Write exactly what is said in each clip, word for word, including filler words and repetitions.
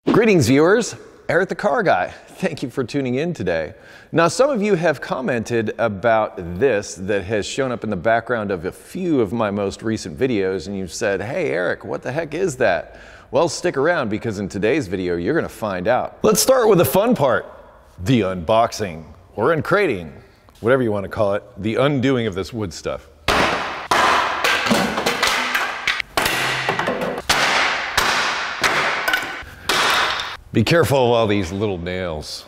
Greetings, viewers. Eric the Car Guy. Thank you for tuning in today. Now, some of you have commented about this that has shown up in the background of a few of my most recent videos, and you've said, hey, Eric, what the heck is that? Well, stick around because in today's video, you're going to find out. Let's start with the fun part, the unboxing or uncrating, whatever you want to call it, the undoing of this wood stuff. Be careful of all these little nails.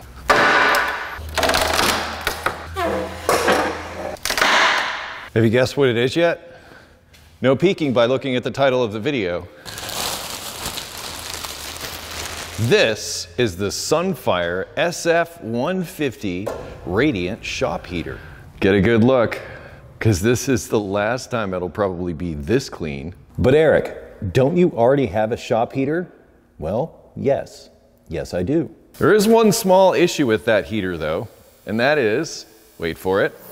Have you guessed what it is yet? No peeking by looking at the title of the video. This is the Sunfire S F one fifty Radiant Shop Heater. Get a good look, because this is the last time it'll probably be this clean. But Eric, don't you already have a shop heater? Well, yes. Yes, I do. There is one small issue with that heater though, and that is, wait for it,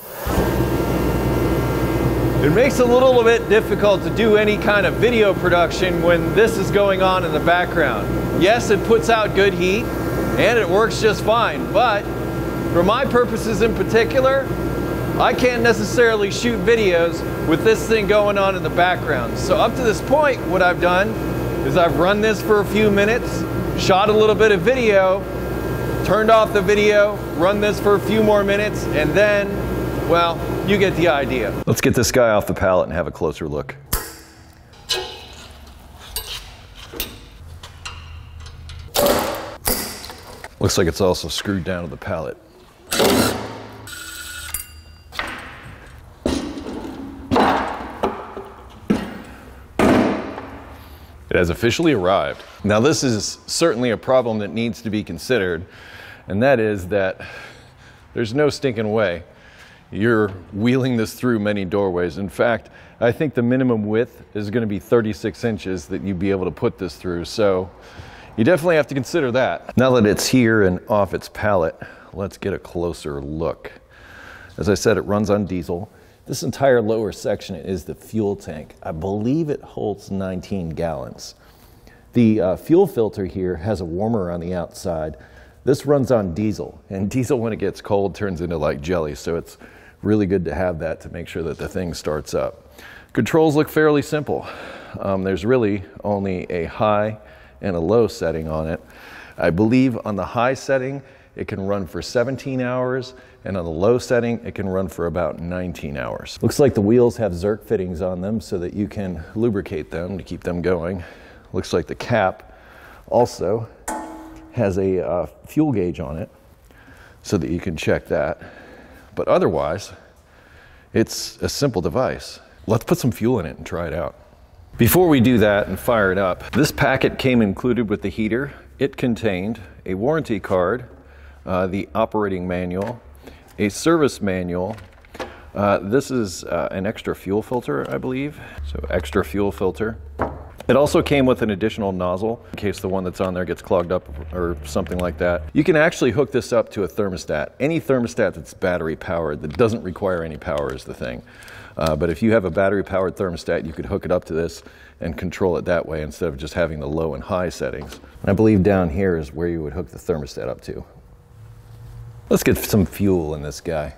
it makes it a little bit difficult to do any kind of video production when this is going on in the background. Yes, it puts out good heat, and it works just fine, but for my purposes in particular, I can't necessarily shoot videos with this thing going on in the background. So up to this point, what I've done is I've run this for a few minutes, shot a little bit of video, turned off the video, run this for a few more minutes, and then, well, you get the idea. Let's get this guy off the pallet and have a closer look. Looks like it's also screwed down to the pallet. It has officially arrived. Now this is certainly a problem that needs to be considered, and that is that there's no stinking way you're wheeling this through many doorways. In fact, I think the minimum width is gonna be thirty-six inches that you'd be able to put this through, so you definitely have to consider that. Now that it's here and off its pallet, let's get a closer look. As I said, it runs on diesel. This entire lower section is the fuel tank. I believe it holds nineteen gallons. The uh, fuel filter here has a warmer on the outside. This runs on diesel, and diesel when it gets cold turns into like jelly, so it's really good to have that to make sure that the thing starts up. Controls look fairly simple. Um, there's really only a high and a low setting on it. I believe on the high setting, it can run for seventeen hours, and on the low setting, it can run for about nineteen hours. Looks like the wheels have Zerk fittings on them so that you can lubricate them to keep them going. Looks like the cap also has a uh, fuel gauge on it so that you can check that. But otherwise, it's a simple device. Let's put some fuel in it and try it out. Before we do that and fire it up, this packet came included with the heater. It contained a warranty card, uh, the operating manual, a service manual. Uh, this is uh, an extra fuel filter, I believe. So extra fuel filter. It also came with an additional nozzle in case the one that's on there gets clogged up or something like that. You can actually hook this up to a thermostat. Any thermostat that's battery powered that doesn't require any power is the thing. Uh, but if you have a battery powered thermostat, you could hook it up to this and control it that way instead of just having the low and high settings. And I believe down here is where you would hook the thermostat up to. Let's get some fuel in this guy.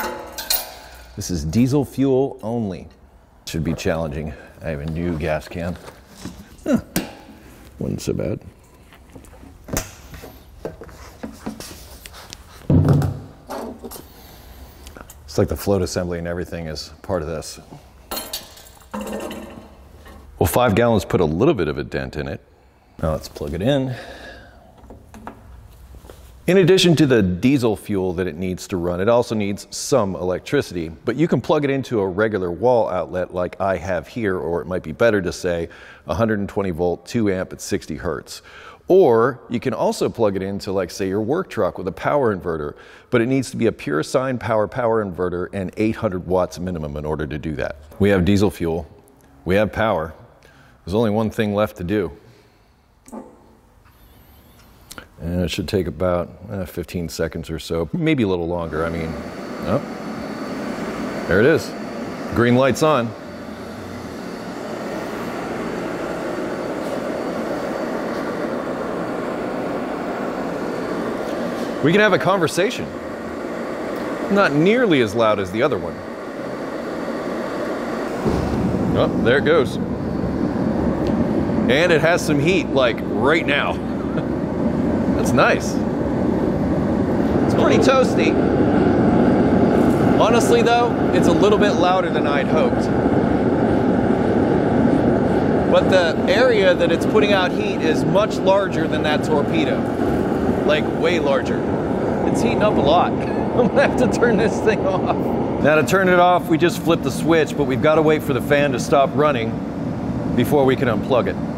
This is diesel fuel only. Should be challenging. I have a new gas can. Huh. Wasn't so bad. It's like the float assembly and everything is part of this. Well, five gallons put a little bit of a dent in it. Now let's plug it in. In addition to the diesel fuel that it needs to run, it also needs some electricity, but you can plug it into a regular wall outlet like I have here, or it might be better to say one hundred twenty volt, two amp at sixty hertz. Or you can also plug it into, like, say, your work truck with a power inverter, but it needs to be a pure sine power power inverter and eight hundred watts minimum in order to do that. We have diesel fuel, we have power. There's only one thing left to do. And it should take about uh, fifteen seconds or so, maybe a little longer. I mean, oh, there it is. Green light's on. We can have a conversation. Not nearly as loud as the other one. Oh, there it goes. And it has some heat, like right now. That's nice. It's pretty toasty. Honestly though, it's a little bit louder than I'd hoped. But the area that it's putting out heat is much larger than that torpedo. Like way larger. It's heating up a lot. I'm gonna have to turn this thing off. Now to turn it off, we just flip the switch, but we've got to wait for the fan to stop running before we can unplug it.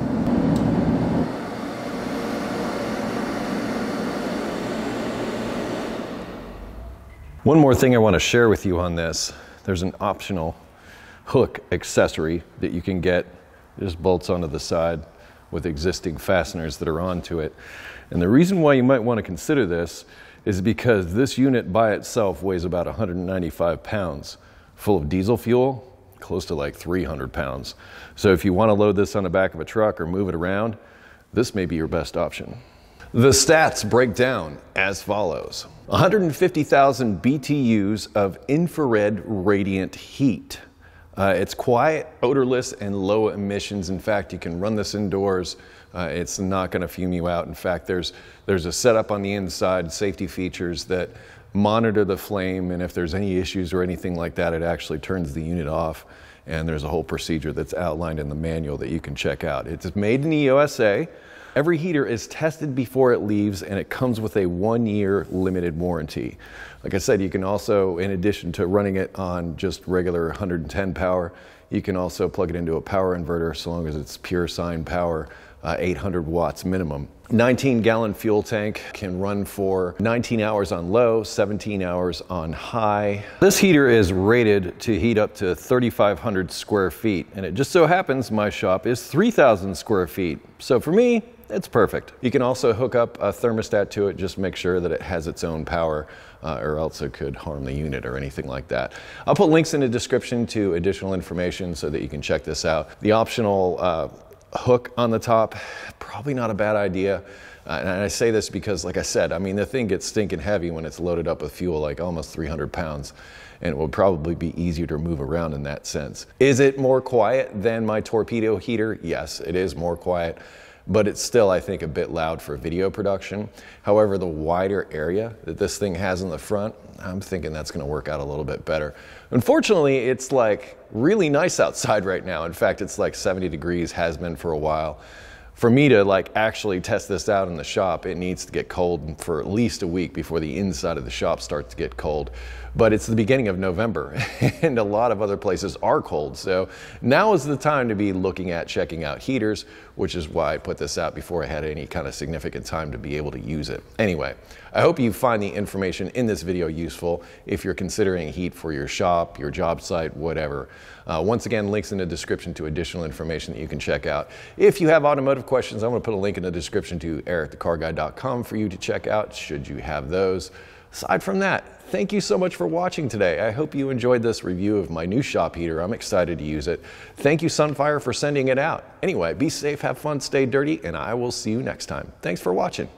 One more thing I want to share with you on this. There's an optional hook accessory that you can get. It just bolts onto the side with existing fasteners that are onto it. And the reason why you might want to consider this is because this unit by itself weighs about one hundred ninety-five pounds, full of diesel fuel, close to like three hundred pounds. So if you want to load this on the back of a truck or move it around, this may be your best option. The stats break down as follows. one hundred fifty thousand B T Us of infrared radiant heat. Uh, it's quiet, odorless, and low emissions. In fact, you can run this indoors. Uh, it's not going to fume you out. In fact, there's, there's a setup on the inside, safety features that monitor the flame, and if there's any issues or anything like that, it actually turns the unit off. And there's a whole procedure that's outlined in the manual that you can check out. It's made in the U S A. Every heater is tested before it leaves, and it comes with a one-year limited warranty. Like I said, you can also, in addition to running it on just regular one hundred ten power, you can also plug it into a power inverter so long as it's pure sine power, uh, eight hundred watts minimum. nineteen gallon fuel tank, can run for nineteen hours on low, seventeen hours on high. This heater is rated to heat up to thirty-five hundred square feet, and it just so happens my shop is three thousand square feet. So for me, it's perfect. You can also hook up a thermostat to it, just make sure that it has its own power, uh, or else it could harm the unit or anything like that. I'll put links in the description to additional information so that you can check this out. The optional uh, hook on the top, probably not a bad idea. Uh, and I say this because, like I said, I mean, the thing gets stinking heavy when it's loaded up with fuel, like almost three hundred pounds. And it will probably be easier to move around in that sense. Is it more quiet than my torpedo heater? Yes, it is more quiet. But it's still, I think, a bit loud for video production. However, the wider area that this thing has in the front, I'm thinking that's gonna work out a little bit better. Unfortunately, it's like really nice outside right now. In fact, it's like seventy degrees, has been for a while. For me to like actually test this out in the shop, it needs to get cold for at least a week before the inside of the shop starts to get cold. But it's the beginning of November and a lot of other places are cold. So now is the time to be looking at checking out heaters, which is why I put this out before I had any kind of significant time to be able to use it. Anyway, I hope you find the information in this video useful if you're considering heat for your shop, your job site, whatever. Uh, once again, links in the description to additional information that you can check out. If you have automotive questions, I'm going to put a link in the description to eric the car guy dot com for you to check out, should you have those. Aside from that, thank you so much for watching today. I hope you enjoyed this review of my new shop heater. I'm excited to use it. Thank you, Sunfire, for sending it out. Anyway, be safe, have fun, stay dirty, and I will see you next time. Thanks for watching.